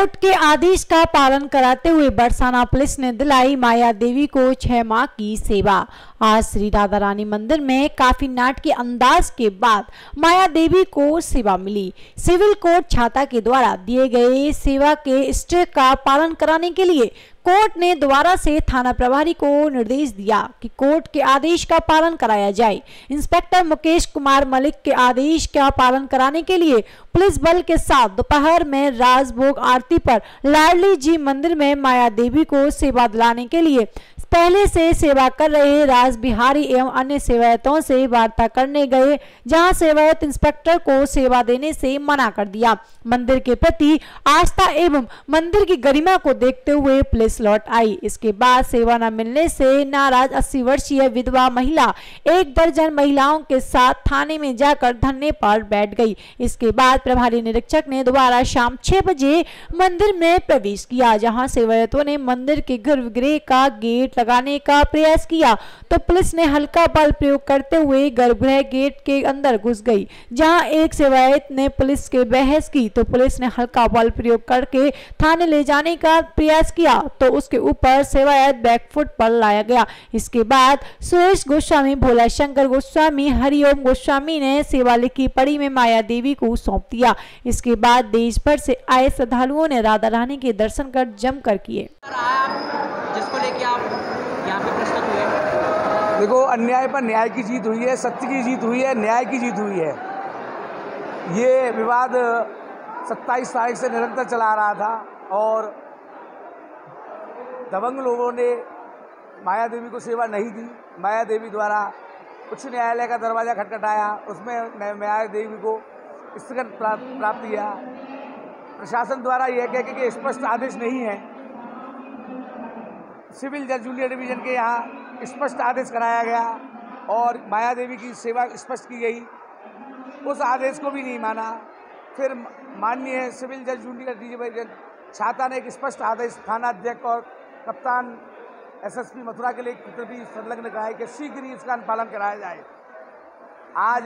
Court के आदेश का पालन कराते हुए बरसाना पुलिस ने दिलाई माया देवी को 6 माह की सेवा। आज श्री राधा रानी मंदिर में काफी नाटकीय अंदाज के बाद माया देवी को सेवा मिली। सिविल कोर्ट छाता के द्वारा दिए गए सेवा के स्टे का पालन कराने के लिए कोर्ट ने दोबारा से थाना प्रभारी को निर्देश दिया कि कोर्ट के आदेश का पालन कराया जाए। इंस्पेक्टर मुकेश कुमार मलिक के आदेश का पालन कराने के लिए पुलिस बल के साथ दोपहर में राजभोग आरती पर लाडली जी मंदिर में माया देवी को सेवा दिलाने के लिए पहले से सेवा कर रहे राज बिहारी एवं अन्य सेवायतों से वार्ता करने गए, जहां सेवायत इंस्पेक्टर को सेवा देने से मना कर दिया। मंदिर के प्रति आस्था एवं मंदिर की गरिमा को देखते हुए पुलिस लौट आई। इसके बाद सेवा न मिलने से नाराज 80 वर्षीय विधवा महिला 1 दर्जन महिलाओं के साथ थाने में जाकर धरने पर बैठ गई। इसके बाद प्रभारी निरीक्षक ने दोबारा शाम 6 बजे मंदिर में प्रवेश किया, जहां सेवायतों ने मंदिर के गर्भगृह का गेट लगाने का प्रयास किया तो पुलिस ने हल्का बल प्रयोग करते हुए गर्भगृह गेट के अंदर घुस गई। जहां एक सेवायत ने पुलिस के बहस की तो पुलिस ने हल्का बल प्रयोग करके थाने ले जाने का प्रयास किया तो उसके ऊपर सेवायत बैकफुट पर लाया गया। इसके बाद सुरेश गोस्वामी, भोला शंकर गोस्वामी, हरिओम गोस्वामी ने सेवा लिखी पड़ी में माया देवी को सौंप दिया। इसके बाद देश भर से आए श्रद्धालुओं ने राधा रानी के दर्शन कर जमकर किए। जिसको लेके आप यहाँ पे प्रस्तुत हुए? देखो, अन्याय पर न्याय की जीत हुई है, सत्य की जीत हुई है, न्याय की जीत हुई है। ये विवाद 27 तारीख से निरंतर चला आ रहा था और दबंग लोगों ने माया देवी को सेवा नहीं दी। माया देवी द्वारा उच्च न्यायालय का दरवाज़ा खटखटाया, उसमें माया देवी को स्थगन प्राप्त किया। प्रशासन द्वारा यह कह के स्पष्ट आदेश नहीं है। सिविल जज जूनियर डिवीज़न के यहाँ स्पष्ट आदेश कराया गया और माया देवी की सेवा स्पष्ट की गई। उस आदेश को भी नहीं माना। फिर माननीय सिविल जज जूनियर डिवीज़न छाता ने एक स्पष्ट आदेश थाना अध्यक्ष और कप्तान एसएसपी मथुरा के लिए भी संलग्न कहा है कि शीघ्र ही इसका पालन कराया जाए। आज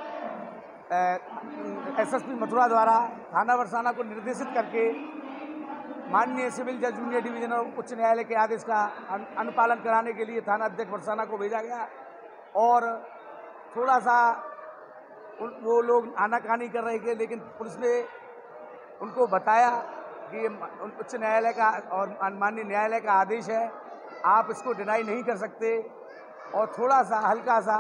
एसएसपी मथुरा द्वारा थाना बरसाना को निर्देशित करके माननीय सिविल जज जूनियर डिवीजन और उच्च न्यायालय के आदेश का अनुपालन कराने के लिए थाना अध्यक्ष बरसाना को भेजा गया और थोड़ा सा वो लोग आनाकानी कर रहे थे, लेकिन पुलिस ने उनको बताया कि ये उच्च न्यायालय का और माननीय न्यायालय का आदेश है, आप इसको डिनाई नहीं कर सकते और थोड़ा सा हल्का सा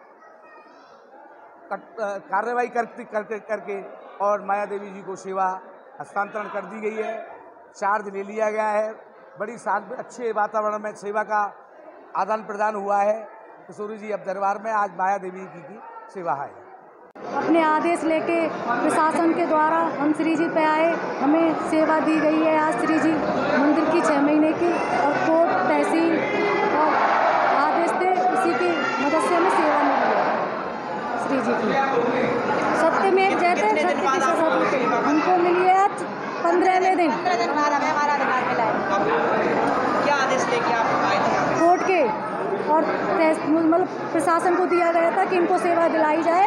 कार्रवाई करके और माया देवी जी को सेवा हस्तांतरण कर दी गई है। चार्ज ले लिया गया है। बड़ी अच्छे वातावरण में सेवा का आदान प्रदान हुआ है। किशोरी जी अब दरबार में आज माया देवी की सेवा है। अपने आदेश लेके प्रशासन के द्वारा हम श्री जी पे आए, हमें सेवा दी गई है। आज श्री जी मंदिर की 6 महीने की और कोर्ट तहसील और आदेश थे, इसी की मदद से हमें सेवा मिली है श्री जी की। सत्य में जयते हमको मिली है आज 15वें दिन। क्या आदेश लेके आप आए थे? कोर्ट के और मतलब प्रशासन को दिया गया था कि इनको सेवा दिलाई जाए,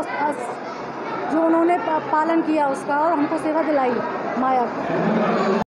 जो उन्होंने पालन किया उसका, और हमको सेवा दिलाई माया।